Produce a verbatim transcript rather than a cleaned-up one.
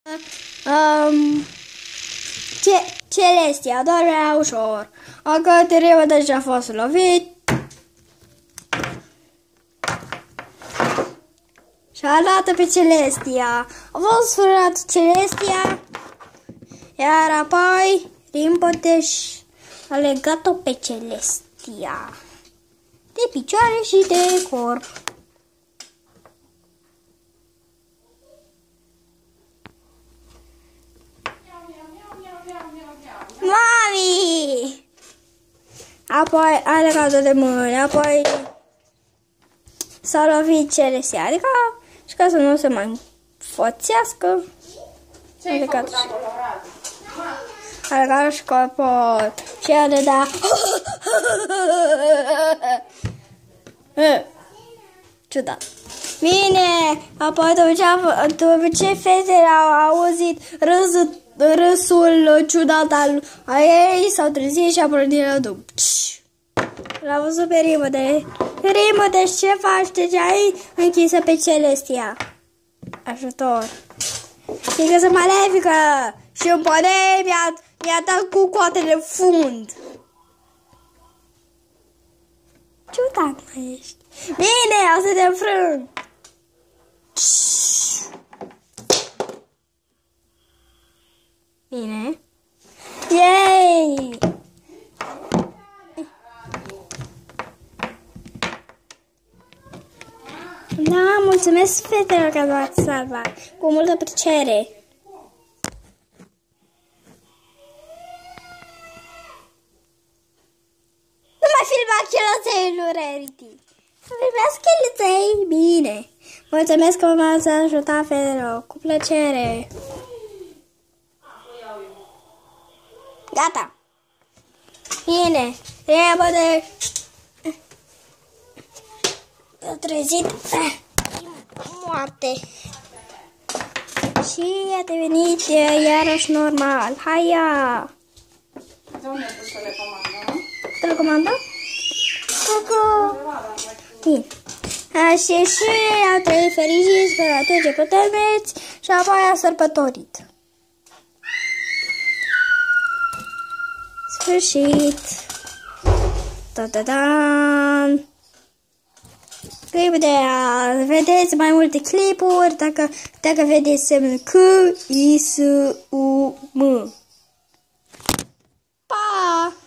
Um, ce Celestia dormea ușor. Acateriu deja a fost lovit. Și-a luat pe Celestia. A fost furat Celestia. Iar apoi Rimbodeș a legat-o pe Celestia de picioare și de corp. Mami! Apoi a legat-o de mâini, apoi s-a lovit Celestia, adică și ca să nu se mai foțească. A legat-o și a legat și corpul și a de da. Ciudat. Bine, apoi după ce, a, după ce fetele au auzit râsul, râsul ciudat al a ei, s-au trezit și a pornit la drum. L-a văzut pe Rimbodeș. Rimbodeș, ce faci? De ce ai închisă pe Celestia? Ajutor. E că sunt malefică și un ponei mi-a mi-a dat cu coatele în fund. Ciudat mai ești. Bine, o să te înfrâng. Bine. Yay! Da, mulțumesc fetelor că v-ați salvat. Cu multă plăcere. Nu mai filma cheloței lui Rarity. Să filmească cheloței. Bine. Mulțumesc că m-ați ajutat, fetelor. Cu plăcere. Gata. Bine. Repede. S-a trezit. Moarte. Și a devenit iarăși normal. Haia. De unde pus telecomanda? Telecomanda? Caca. Bine. Și și a trăit fericiți pe atunci ce puternici și apoi a sărbătorit. Sfârșit. Ta-ta-dan. Clip de a vedeți mai multe clipuri dacă, dacă vedeți semnul C, I, S, U, M. Pa!